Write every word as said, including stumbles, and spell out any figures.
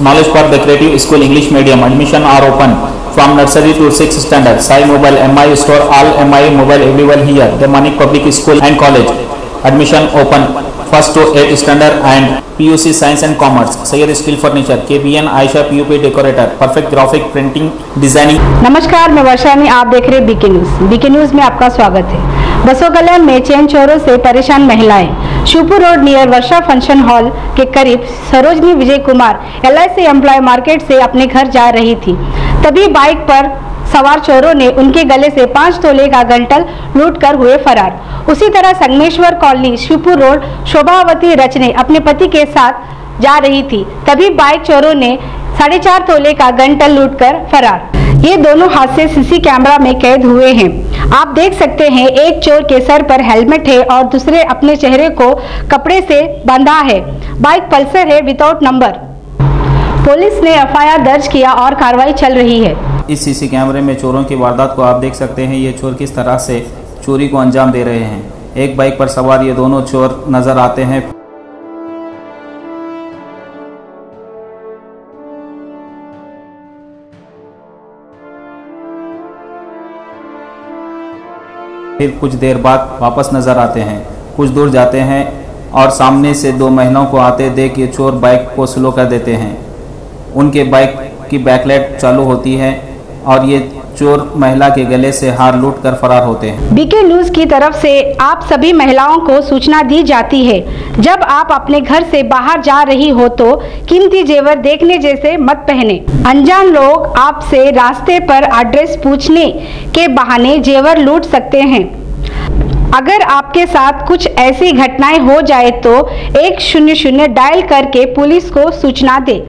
Knowledge Park Decorative School English Medium. Admission are open from nursery to sixth standard. Sai Mobile M I store all M I mobile available here. The Manik Public School and College. Admission open first to eighth standard and P U C Science and Commerce. Sayyid Steel Furniture. K B N Aisha P U P Decorator. Perfect Graphic Printing Designing. नमस्कार, मैं वर्षानी, आप देख रहे BK news. BK news में आपका स्वागत है। बसों कल्याण में चैन चोरों से परेशान महिलाएं। Shivpur road near Varsha function hall के करीब Sarojini Vijay Kumar L I C employ market से अपने घर जा रही थी, तभी बाइक पर सवार चोरों ने उनके गले से पाँच तोले का गंटल लूटकर हुए फरार। उसी तरह संगमेश्वर कॉलोनी शिवपुर रोड शोभावती रचने अपने पति के साथ जा रही थी, तभी बाइक चोरों ने साढ़े चार तोले का गंटल लूटकर फरार। ये दोनों हादसे सीसी कैमरा में कैद हुए हैं। आप देख सकते हैं, एक चोर के सर पर हेलमेट है और दूसरे अपने चेहरे को कपड़े से बांधा है। बाइक पल्सर है विदाउट नंबर। पुलिस ने एफ आई आर दर्ज किया और कार्रवाई चल रही है। इस सीसी कैमरे में चोरों की वारदात को आप देख सकते हैं। ये चोर किस तरह से चोरी को अंजाम दे रहे हैं। एक बाइक पर सवार ये दोनों चोर नजर आते हैं। फिर कुछ देर बाद वापस नजर आते हैं। कुछ दूर जाते हैं और सामने से दो महिलाओं को आते देख ये चोर बाइक को स्लो कर देते हैं। उनके बाइक की बैकलाइट चालू होती है और ये चोर महिला के गले से हार लूट कर फरार होते हैं। बीके न्यूज की तरफ से आप सभी महिलाओं को सूचना दी जाती है, जब आप अपने घर से बाहर जा रही हो तो कीमती जेवर देखने जैसे मत पहने। अनजान लोग आपसे रास्ते पर एड्रेस पूछने के बहाने जेवर लूट सकते हैं। अगर आपके साथ कुछ ऐसी घटनाएं हो जाए तो एक शून्य शून्य डायल करके पुलिस को सूचना दे।